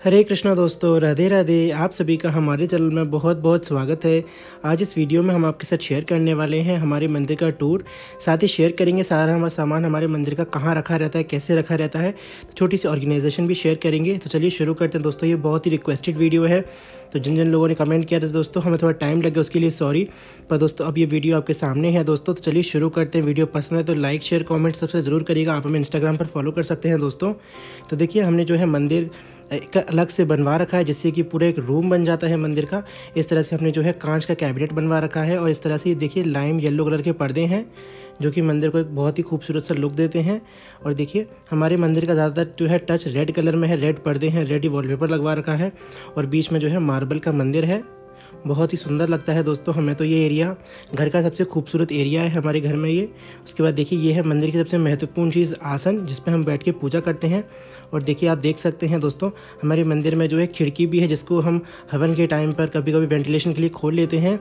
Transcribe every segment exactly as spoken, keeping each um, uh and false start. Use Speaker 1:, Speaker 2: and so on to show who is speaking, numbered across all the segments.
Speaker 1: हरे कृष्णा दोस्तों, राधे राधे। आप सभी का हमारे चैनल में बहुत बहुत स्वागत है। आज इस वीडियो में हम आपके साथ शेयर करने वाले हैं हमारे मंदिर का टूर। साथ ही शेयर करेंगे सारा हमारा सामान हमारे मंदिर का कहाँ रखा रहता है, कैसे रखा रहता है, तो छोटी सी ऑर्गेनाइजेशन भी शेयर करेंगे। तो चलिए शुरू करते हैं दोस्तों। ये बहुत ही रिक्वेस्टेड वीडियो है, तो जिन जिन लोगों ने कमेंट किया था दोस्तों, हमें थोड़ा टाइम लगे उसके लिए सॉरी। पर दोस्तों अब ये वीडियो आपके सामने है दोस्तों, तो चलिए शुरू करते हैं। वीडियो पसंद है तो लाइक शेयर कॉमेंट सबसे ज़रूर करिएगा। आप हमें इंस्टाग्राम पर फॉलो कर सकते हैं दोस्तों। तो देखिए हमने जो है मंदिर एक अलग से बनवा रखा है, जिससे कि पूरा एक रूम बन जाता है मंदिर का। इस तरह से हमने जो है कांच का कैबिनेट बनवा रखा है, और इस तरह से देखिए लाइम येलो कलर के पर्दे हैं जो कि मंदिर को एक बहुत ही खूबसूरत सा लुक देते हैं। और देखिए हमारे मंदिर का ज़्यादातर जो है टच रेड कलर में है, रेड पर्दे हैं, रेड ही वॉलपेपर लगवा रखा है, और बीच में जो है मार्बल का मंदिर है। बहुत ही सुंदर लगता है दोस्तों हमें तो ये एरिया। घर का सबसे खूबसूरत एरिया है हमारे घर में ये। उसके बाद देखिए ये है मंदिर की सबसे महत्वपूर्ण चीज़, आसन, जिस पे हम बैठ के पूजा करते हैं। और देखिए आप देख सकते हैं दोस्तों हमारे मंदिर में जो है खिड़की भी है, जिसको हम हवन के टाइम पर कभी कभी वेंटिलेशन के लिए खोल लेते हैं।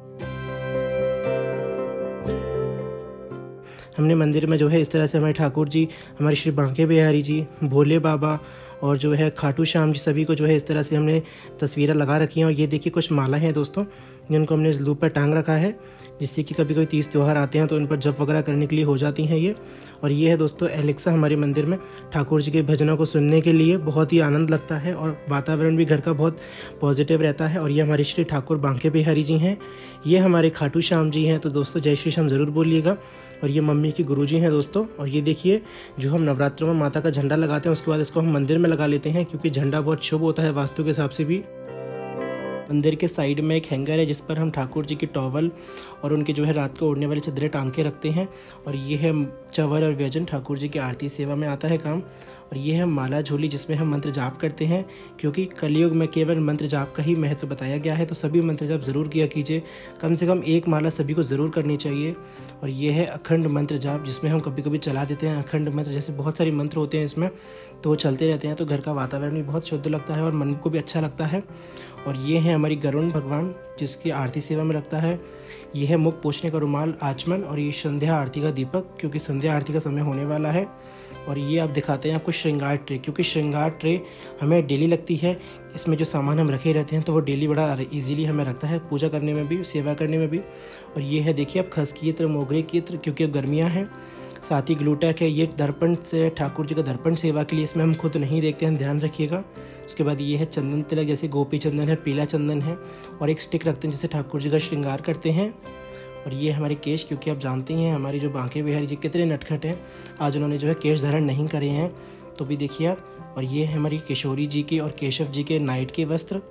Speaker 1: हमने मंदिर में जो है इस तरह से हमारे ठाकुर जी, हमारे श्री बांके बिहारी जी, भोले बाबा और जो है खाटू श्याम जी, सभी को जो है इस तरह से हमने तस्वीरें लगा रखी हैं। और ये देखिए कुछ माला हैं दोस्तों, जिनको हमने लूप पर टांग रखा है, जिससे कि कभी कभी तीज त्यौहार आते हैं तो इन पर जप वगैरह करने के लिए हो जाती हैं ये। और ये है दोस्तों एलेक्सा हमारे मंदिर में ठाकुर जी के भजनों को सुनने के लिए बहुत ही आनंद लगता है, और वातावरण भी घर का बहुत पॉजिटिव रहता है। और ये हमारे श्री ठाकुर बांके बिहारी जी हैं, ये हमारे खाटू श्याम जी हैं। तो दोस्तों जय श्री श्याम ज़रूर बोलिएगा। और ये मम्मी की गुरुजी हैं दोस्तों। और ये देखिए जो हम नवरात्रों में माता का झंडा लगाते हैं, उसके बाद इसको हम मंदिर में लगा लेते हैं, क्योंकि झंडा बहुत शुभ होता है वास्तु के हिसाब से भी। मंदिर के साइड में एक हैंगर है, जिस पर हम ठाकुर जी की टॉवल और उनके जो है रात को ओढ़ने वाली चादरें टांग के रखते हैं। और ये है चवर और व्यंजन, ठाकुर जी की आरती सेवा में आता है काम। और ये है माला झोली, जिसमें हम मंत्र जाप करते हैं, क्योंकि कलयुग में केवल मंत्र जाप का ही महत्व बताया गया है। तो सभी मंत्र जाप ज़रूर किया कीजिए, कम से कम एक माला सभी को ज़रूर करनी चाहिए। और ये है अखंड मंत्र जाप, जिसमें हम कभी कभी चला देते हैं अखंड मंत्र, जैसे बहुत सारे मंत्र होते हैं इसमें, तो वो चलते रहते हैं। तो घर का वातावरण भी बहुत शुद्ध लगता है और मन को भी अच्छा लगता है। और ये है हमारी गरुण भगवान, जिसकी आरती सेवा में रखता है। ये है मुख पोछने का रुमाल, आचमन, और ये संध्या आरती का दीपक, क्योंकि संध्या आरती का समय होने वाला है। और ये आप दिखाते हैं आपको श्रृंगार ट्रे, क्योंकि श्रृंगार ट्रे हमें डेली लगती है। इसमें जो सामान हम रखे रहते हैं तो वो डेली बड़ा इजीली हमें लगता है, पूजा करने में भी, सेवा करने में भी। और ये है देखिए अब खस की इत्र, मोगरे की इत्र, क्योंकि अब गर्मियाँ हैं। साथ ही ग्लूटैक है, ये दर्पण से ठाकुर जी का दर्पण सेवा के लिए, इसमें हम खुद नहीं देखते हैं, ध्यान रखिएगा। उसके बाद ये है चंदन तिलक, जैसे गोपी चंदन है, पीला चंदन है, और एक स्टिक रखते हैं जिससे ठाकुर जी का श्रृंगार करते हैं। और ये हमारे केश, क्योंकि आप जानते हैं हमारे जो बांके बिहारी जी कितने नटखट हैं, आज उन्होंने जो है केश धारण नहीं करे हैं, तो भी देखिए आप। और ये है हमारी किशोरी जी की और केशव जी के नाइट के वस्त्र।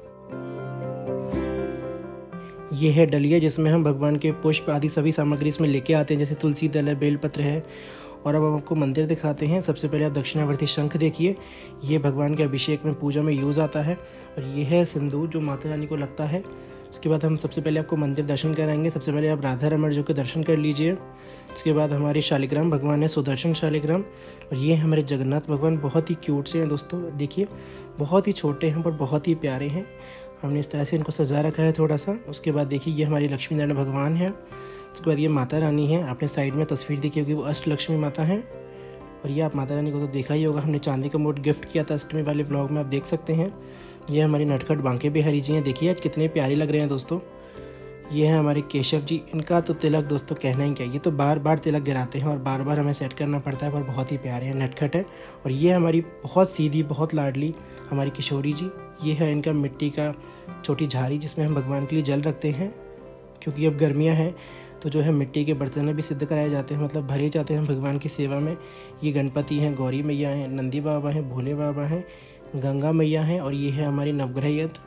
Speaker 1: ये है डलिया, जिसमें हम भगवान के पुष्प आदि सभी सामग्री इसमें लेके आते हैं, जैसे तुलसी दल है, बेलपत्र है। और अब हम आपको मंदिर दिखाते हैं। सबसे पहले आप दक्षिणावर्ती शंख देखिए, ये भगवान के अभिषेक में पूजा में यूज़ आता है। और ये है सिंदूर, जो माता रानी को लगता है। उसके बाद हम सबसे पहले आपको मंदिर दर्शन कराएंगे। सबसे पहले आप राधा रमण जी के दर्शन कर लीजिए। उसके बाद हमारे शालिग्राम भगवान है, सुदर्शन शालिग्राम। और ये हमारे जगन्नाथ भगवान बहुत ही क्यूट से हैं दोस्तों, देखिए बहुत ही छोटे हैं पर बहुत ही प्यारे हैं। हमने इस तरह से इनको सजा रखा है थोड़ा सा। उसके बाद देखिए ये हमारी लक्ष्मी नारायण भगवान है। उसके बाद ये माता रानी है, आपने साइड में तस्वीर देखी होगी, वो अष्ट लक्ष्मी माता हैं। और ये आप माता रानी को तो देखा ही होगा, हमने चांदी का मोट गिफ्ट किया था अष्टमी वाले व्लॉग में, आप देख सकते हैं। ये हमारी नटखट बांके बिहारी जी हैं, देखिए आज कितने प्यारे लग रहे हैं दोस्तों। ये है हमारे केशव जी, इनका तो तिलक दोस्तों कहना ही क्या, ये तो बार बार तिलक गिराते हैं और बार बार हमें सेट करना पड़ता है, पर बहुत ही प्यारे हैं, नटखट है। और ये हमारी बहुत सीधी बहुत लाडली हमारी किशोरी जी, ये है इनका मिट्टी का छोटी झाड़ी, जिसमें हम भगवान के लिए जल रखते हैं, क्योंकि अब गर्मियाँ हैं तो जो है मिट्टी के बर्तन भी सिद्ध कराए जाते हैं, मतलब भरे जाते हैं भगवान की सेवा में। ये गणपति हैं, गौरी मैया हैं, नंदी बाबा हैं, भोले बाबा हैं, गंगा मैया हैं। और ये है हमारी नवग्रह यंत्र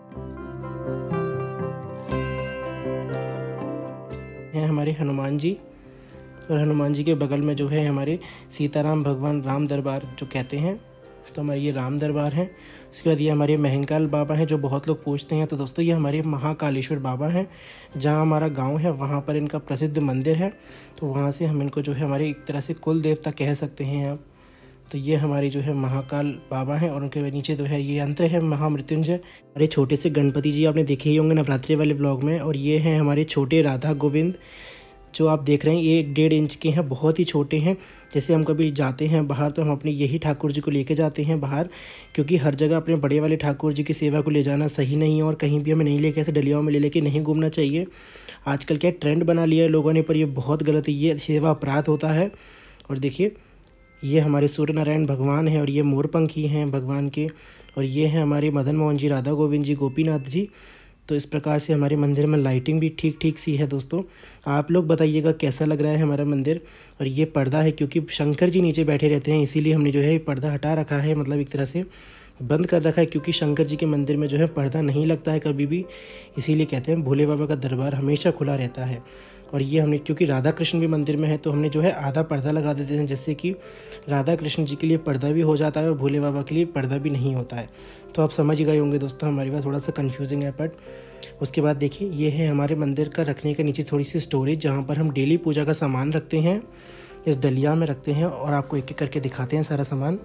Speaker 1: हैं हमारे हनुमान जी। और हनुमान जी के बगल में जो है हमारे सीताराम भगवान राम दरबार जो कहते हैं, तो हमारे ये राम दरबार हैं। उसके बाद ये हमारे महंकाल बाबा हैं, जो बहुत लोग पूछते हैं। तो दोस्तों ये हमारे महाकालेश्वर बाबा हैं, जहाँ हमारा गांव है वहाँ पर इनका प्रसिद्ध मंदिर है, तो वहाँ से हम इनको जो है हमारे एक तरह से कुल देवता कह सकते हैं आप। तो ये हमारी जो है महाकाल बाबा हैं, और उनके नीचे जो है ये यंत्र है महामृत्युंजय। हमारे छोटे से गणपति जी आपने देखे ही होंगे नवरात्रि वाले ब्लॉग में। और ये हैं हमारे छोटे राधा गोविंद, जो आप देख रहे हैं ये एक डेढ़ इंच के हैं, बहुत ही छोटे हैं। जैसे हम कभी जाते हैं बाहर तो हम अपने यही ठाकुर जी को लेके जाते हैं बाहर, क्योंकि हर जगह अपने बड़े वाले ठाकुर जी की सेवा को ले जाना सही नहीं है और कहीं भी हमें नहीं लेके ऐसे डलियाओं में ले लेके नहीं घूमना चाहिए। आजकल क्या ट्रेंड बना लिया है लोगों ने, पर ये बहुत गलत है, ये सेवा अपराध होता है। और देखिए ये हमारे सूर्य नारायण भगवान हैं और ये मोरपंखी हैं भगवान के, और ये हैं हमारे मदन मोहन जी, राधा गोविंद जी, गोपीनाथ जी। तो इस प्रकार से हमारे मंदिर में लाइटिंग भी ठीक ठीक सी है दोस्तों। आप लोग बताइएगा कैसा लग रहा है हमारा मंदिर। और ये पर्दा है क्योंकि शंकर जी नीचे बैठे रहते हैं, इसीलिए हमने जो है ये पर्दा हटा रखा है, मतलब एक तरह से बंद कर रखा है, क्योंकि शंकर जी के मंदिर में जो है पर्दा नहीं लगता है कभी भी, इसीलिए कहते हैं भोले बाबा का दरबार हमेशा खुला रहता है। और ये हमने क्योंकि राधा कृष्ण भी मंदिर में है तो हमने जो है आधा पर्दा लगा देते हैं, जिससे कि राधा कृष्ण जी के लिए पर्दा भी हो जाता है और भोले बाबा के लिए पर्दा भी नहीं होता है। तो आप समझ गए होंगे दोस्तों, हमारे पास थोड़ा सा कन्फ्यूजिंग है। बट उसके बाद देखिए ये है हमारे मंदिर का रखने के नीचे थोड़ी सी स्टोरेज, जहाँ पर हम डेली पूजा का सामान रखते हैं, इस डलिया में रखते हैं और आपको एक एक करके दिखाते हैं सारा सामान।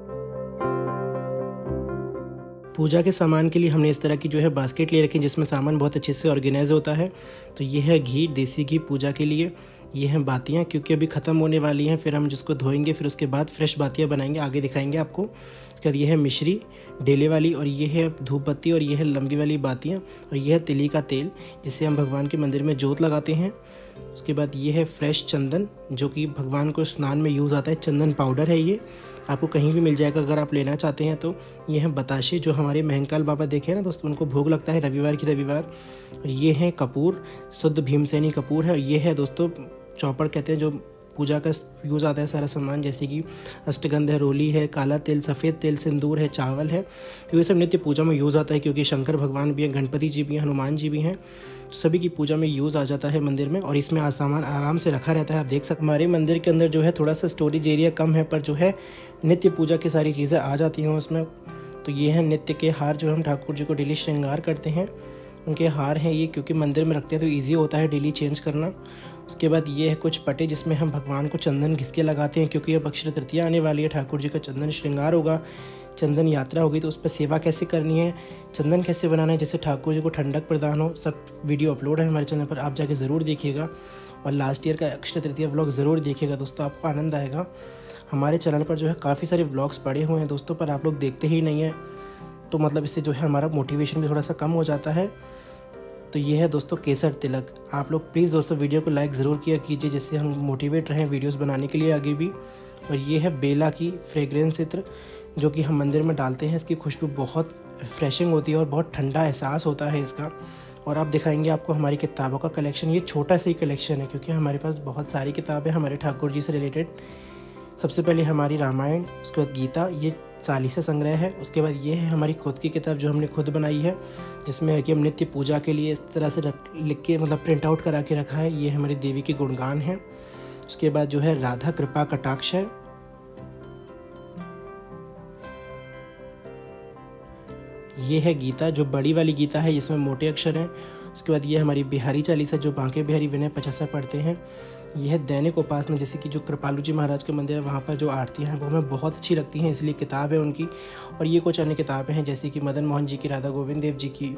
Speaker 1: पूजा के सामान के लिए हमने इस तरह की जो है बास्केट ले रखी है, जिसमें सामान बहुत अच्छे से ऑर्गेनाइज होता है। तो ये है घी, देसी घी पूजा के लिए। ये हैं बातियाँ, क्योंकि अभी ख़त्म होने वाली हैं, फिर हम जिसको धोएंगे फिर उसके बाद फ्रेश बातियाँ बनाएंगे, आगे दिखाएंगे आपको। उसके बाद ये है मिश्री डेले वाली, और ये है धूप बत्ती, और ये है लंबी वाली बातियाँ, और ये है तिली का तेल जिससे हम भगवान के मंदिर में जोत लगाते हैं। उसके बाद ये है फ्रेश चंदन, जो कि भगवान को स्नान में यूज़ आता है। चंदन पाउडर है, ये आपको कहीं भी मिल जाएगा अगर आप लेना चाहते हैं तो। ये हैं बताशे, जो हमारे महंकाल बाबा देखे हैं ना दोस्तों, उनको भोग लगता है रविवार की रविवार। और ये हैं कपूर, शुद्ध भीमसेनी कपूर है। ये है दोस्तों चौपड़ कहते हैं, जो पूजा का यूज़ आता है सारा सामान, जैसे कि अष्टगंध है, रोली है, काला तेल, सफ़ेद तेल, सिंदूर है, चावल है। तो ये सब नित्य पूजा में यूज़ आता है, क्योंकि शंकर भगवान भी हैं, गणपति जी भी हैं, हनुमान जी भी हैं, सभी की पूजा में यूज़ आ जाता है मंदिर में। और इसमें सामान आराम से रखा रहता है, आप देख सकते। हमारे मंदिर के अंदर जो है थोड़ा सा स्टोरेज एरिया कम है, पर जो है नित्य पूजा की सारी चीज़ें आ जाती हैं उसमें। तो ये हैं नित्य के हार, जो हम ठाकुर जी को डेली श्रृंगार करते हैं, उनके हार हैं ये, क्योंकि मंदिर में रखते हैं तो ईजी होता है डेली चेंज करना। उसके बाद ये है कुछ पटे, जिसमें हम भगवान को चंदन घिस के लगाते हैं, क्योंकि अब अक्षय तृतीया आने वाली है, ठाकुर जी का चंदन श्रृंगार होगा, चंदन यात्रा होगी, तो उस पर सेवा कैसे करनी है, चंदन कैसे बनाना है, जैसे ठाकुर जी को ठंडक प्रदान हो, सब वीडियो अपलोड है हमारे चैनल पर, आप जाके ज़रूर देखिएगा। और लास्ट ईयर का अक्षय तृतीया व्लॉग ज़रूर देखिएगा दोस्तों, आपको आनंद आएगा। हमारे चैनल पर जो है काफ़ी सारे व्लॉग्स पड़े हुए हैं दोस्तों, पर आप लोग देखते ही नहीं हैं, तो मतलब इससे जो है हमारा मोटिवेशन भी थोड़ा सा कम हो जाता है। तो ये है दोस्तों केसर तिलक। आप लोग प्लीज़ दोस्तों वीडियो को लाइक ज़रूर किया कीजिए, जिससे हम मोटिवेट रहें वीडियोस बनाने के लिए आगे भी। और ये है बेला की फ्रेग्रेंस इत्र, जो कि हम मंदिर में डालते हैं। इसकी खुशबू बहुत फ्रेशिंग होती है और बहुत ठंडा एहसास होता है इसका। और आप दिखाएंगे आपको हमारी किताबों का कलेक्शन। ये छोटा सा ही कलेक्शन है, क्योंकि हमारे पास बहुत सारी किताबें हमारे ठाकुर जी से रिलेटेड। सबसे पहले हमारी रामायण, उसके बाद गीता, ये चालीसा संग्रह है। उसके बाद ये है हमारी खुद की किताब, जो हमने खुद बनाई है, जिसमें है कि हम नित्य पूजा के लिए इस तरह से लिख के मतलब प्रिंट आउट करा के रखा है। ये हमारी देवी के गुणगान हैं। उसके बाद जो है राधा कृपा कटाक्ष है। ये है गीता, जो बड़ी वाली गीता है, जिसमें मोटे अक्षर हैं। उसके बाद ये हमारी बिहारी चालीसा, जो बांके बिहारी विनय पचासा पढ़ते हैं। यह है दैनिक उपासना, जैसे कि जो कृपालू जी महाराज के मंदिर है वहाँ पर जो आरतियाँ हैं वो हमें बहुत अच्छी लगती हैं, इसलिए किताब है उनकी। और ये कुछ अन्य किताबें हैं, जैसे कि मदन मोहन जी की, राधा गोविंद देव जी की।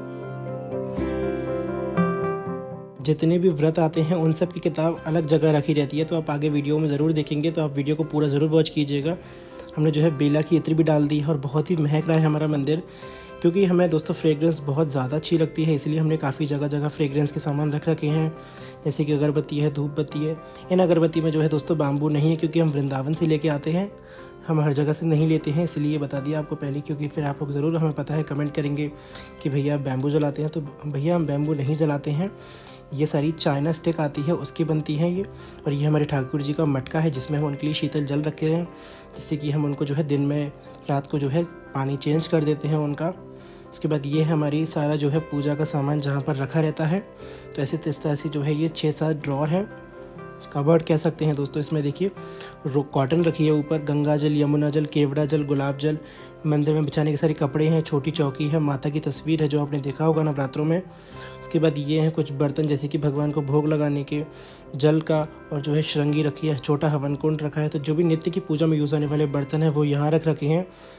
Speaker 1: जितने भी व्रत आते हैं उन सब की किताब अलग जगह रखी रहती है, तो आप आगे वीडियो में ज़रूर देखेंगे, तो आप वीडियो को पूरा ज़रूर वॉच कीजिएगा। हमने जो है बेला की इत्र भी डाल दी है और बहुत ही महक रहा है हमारा मंदिर, क्योंकि हमें दोस्तों फ्रेग्रेंस बहुत ज़्यादा अच्छी लगती है, इसलिए हमने काफ़ी जगह जगह फ्रेग्रेंस के सामान रख रखे हैं, जैसे कि अगरबत्ती है, धूप बत्ती है। इन अगरबत्ती में जो है दोस्तों बाम्बू नहीं है, क्योंकि हम वृंदावन से लेके आते हैं, हम हर जगह से नहीं लेते हैं, इसलिए बता दिया आपको पहले, क्योंकि फिर आप लोग ज़रूर हमें पता है कमेंट करेंगे कि भैया आप बैम्बू जलाते हैं। तो भैया हम बैम्बू नहीं जलाते हैं, ये सारी चाइना स्टिक आती है उसकी बनती है ये। और ये हमारे ठाकुर जी का मटका है, जिसमें हम उनके लिए शीतल जल रखे हैं, जिससे कि हम उनको जो है दिन में रात को जो है पानी चेंज कर देते हैं उनका। उसके बाद ये हमारी सारा जो है पूजा का सामान जहाँ पर रखा रहता है। तो ऐसे इस तरह से जो है ये छः सात ड्रॉर हैं, कबर्ड कह सकते हैं दोस्तों। इसमें देखिए कॉटन रखी है, ऊपर गंगा जल, यमुना जल, केवड़ा जल, गुलाब जल, मंदिर में बिछाने के सारे कपड़े हैं, छोटी चौकी है, माता की तस्वीर है जो आपने देखा होगा नवरात्रों में। उसके बाद ये हैं कुछ बर्तन, जैसे कि भगवान को भोग लगाने के जल का, और जो है श्रृंगी रखी है, छोटा हवन कुंड रखा है। तो जो भी नित्य की पूजा में यूज़ आने वाले बर्तन हैं वो यहाँ रख रखे हैं।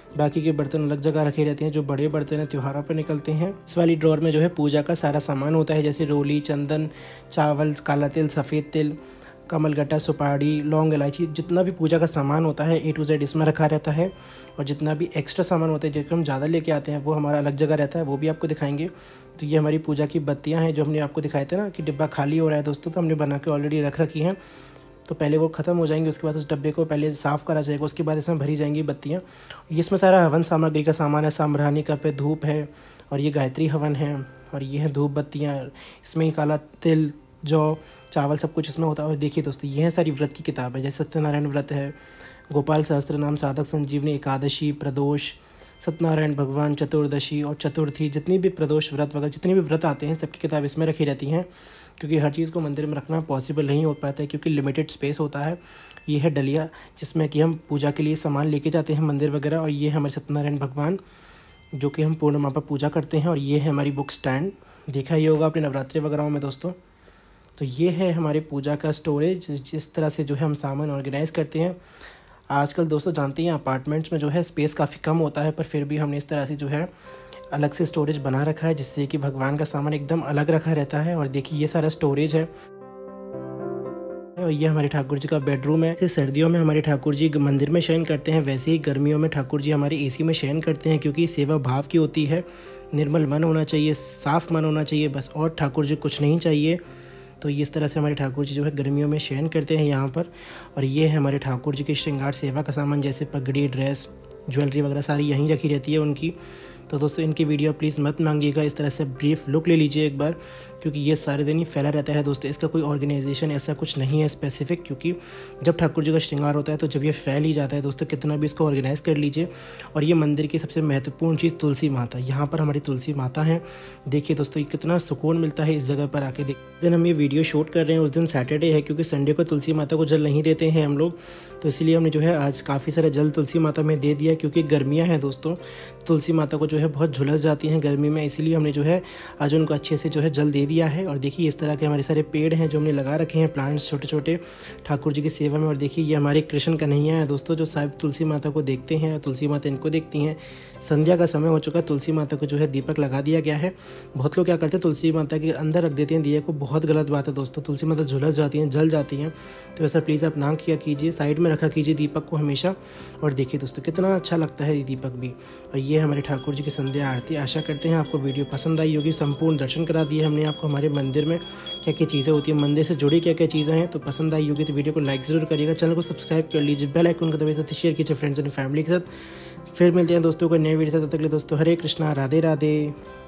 Speaker 1: बाकी के बर्तन अलग जगह रखे रहते हैं। जो बड़े बर्तन हैं त्योहारों पर निकलते हैं। इस वाली ड्रॉर में जो है पूजा का सारा सामान होता है, जैसे रोली, चंदन, चावल, काला तिल, सफ़ेद तिल, कमलगट्टा, सुपारी, लौंग, इलायची, जितना भी पूजा का सामान होता है ए टू जेड इसमें रखा रहता है। और जितना भी एक्स्ट्रा सामान होता है जिसको हम ज़्यादा लेके आते हैं वो हमारा अलग जगह रहता है, वो भी आपको दिखाएंगे। तो ये हमारी पूजा की बत्तियां हैं जो हमने आपको दिखाए थे ना कि डिब्बा खाली हो रहा है दोस्तों, तो हमने बना के ऑलरेडी रख रखी हैं। तो पहले वो ख़त्म हो जाएंगे, उसके बाद उस डब्बे को पहले साफ़ करा जाएगा, उसके बाद इसमें भरी जाएंगी बत्तियाँ। इसमें सारा हवन सामग्री का सामान है, साम्रानी कप है, धूप है, और ये गायत्री हवन है, और ये है धूप बत्तियाँ। इसमें ही काला तिल, जौ, चावल सब कुछ इसमें होता है। और देखिए दोस्तों ये है सारी व्रत की किताब है, जैसे सत्यनारायण व्रत है, गोपाल सहस्त्र नाम, साधक संजीवनी, एकादशी, प्रदोष, सत्यनारायण भगवान, चतुर्दशी और चतुर्थी, जितनी भी प्रदोष व्रत वगैरह जितने भी व्रत आते हैं सबकी किताब इसमें रखी रहती हैं। क्योंकि हर चीज़ को मंदिर में रखना पॉसिबल नहीं हो पाता है क्योंकि लिमिटेड स्पेस होता है। ये है डलिया जिसमें कि हम पूजा के लिए सामान लेके जाते हैं मंदिर वगैरह। और ये है हमारे सत्यनारायण भगवान जो कि हम पूर्णिमा पर पूजा करते हैं। और ये है हमारी बुक स्टैंड, देखा ही होगा अपने नवरात्रि वगैरह में दोस्तों। तो ये है हमारे पूजा का स्टोरेज, जिस तरह से जो है हम सामान ऑर्गेनाइज़ करते हैं। आजकल दोस्तों जानते हैं अपार्टमेंट्स में जो है स्पेस काफ़ी कम होता है, पर फिर भी हमने इस तरह से जो है अलग से स्टोरेज बना रखा है जिससे कि भगवान का सामान एकदम अलग रखा रहता है। और देखिए ये सारा स्टोरेज है। और ये हमारे ठाकुर जी का बेडरूम है। जैसे सर्दियों में हमारे ठाकुर जी मंदिर में शयन करते हैं, वैसे ही गर्मियों में ठाकुर जी हमारे एसी में शयन करते हैं, क्योंकि सेवा भाव की होती है। निर्मल मन होना चाहिए, साफ़ मन होना चाहिए बस, और ठाकुर जी कुछ नहीं चाहिए। तो इस तरह से हमारे ठाकुर जी जो है गर्मियों में शयन करते हैं यहाँ पर। और ये है हमारे ठाकुर जी के श्रृंगार सेवा का सामान, जैसे पगड़ी, ड्रेस, ज्वेलरी वगैरह सारी यहीं रखी रहती है उनकी। तो दोस्तों इनकी वीडियो प्लीज़ मत मांगिएगा, इस तरह से ब्रीफ लुक ले लीजिए एक बार, क्योंकि ये सारे दिन ही फैला रहता है दोस्तों। इसका कोई ऑर्गेनाइजेशन ऐसा कुछ नहीं है स्पेसिफिक, क्योंकि जब ठाकुर जी का श्रृंगार होता है तो जब ये फैल ही जाता है दोस्तों, कितना भी इसको ऑर्गेनाइज़ कर लीजिए। और ये मंदिर की सबसे महत्वपूर्ण चीज़ तुलसी माता, यहाँ पर हमारी तुलसी माता हैं। देखिए दोस्तों ये कितना सुकून मिलता है इस जगह पर आके। देख दिन हम ये वीडियो शूट कर रहे हैं उस दिन सैटरडे है, क्योंकि संडे को तुलसी माता को जल नहीं देते हैं हम लोग, तो इसीलिए हमने जो है आज काफ़ी सारा जल तुलसी माता में दे दिया। क्योंकि गर्मियाँ हैं दोस्तों, तुलसी माता को जो है बहुत झुलस जाती हैं गर्मी में, इसीलिए हमने जो है आज उनको अच्छे से जो है जल दे दिया है। और देखिए इस तरह के हमारे सारे पेड़ हैं जो हमने लगा रखे हैं, प्लांट्स छोटे छोटे ठाकुर जी की सेवा में। और देखिए ये हमारे कृष्ण कन्हैया है दोस्तों, जो साहब तुलसी माता को देखते हैं और तुलसी माता इनको देखती हैं। संध्या का समय हो चुका है, तुलसी माता को जो है दीपक लगा दिया गया है। बहुत लोग क्या करते हैं तुलसी माता के अंदर रख देते हैं दिए को, बहुत गलत बात है दोस्तों। तुलसी माता झुलस जाती हैं, जल जाती हैं, तो ऐसा प्लीज़ आप ना किया कीजिए, साइड में रखा कीजिए दीपक को हमेशा। और देखिए दोस्तों कितना अच्छा लगता है ये दीपक भी। और ये हमारे ठाकुर जी की संध्या आरती। आशा करते हैं आपको वीडियो पसंद आई होगी। संपूर्ण दर्शन करा दिए हमने आपको हमारे मंदिर में क्या क्या चीज़ें होती हैं, मंदिर से जुड़ी क्या क्या चीज़ें हैं। तो पसंद आई होगी तो वीडियो को लाइक ज़रूर करिएगा, चैनल को सब्सक्राइब कर लीजिए, बेल आइकन को दबाइए, साथ शेयर कीजिए फ्रेंड्स एंड फैमिली के साथ। फिर मिलते हैं दोस्तों को नए वीडियो से, तब तक के लिए दोस्तों हरे कृष्णा, राधे राधे।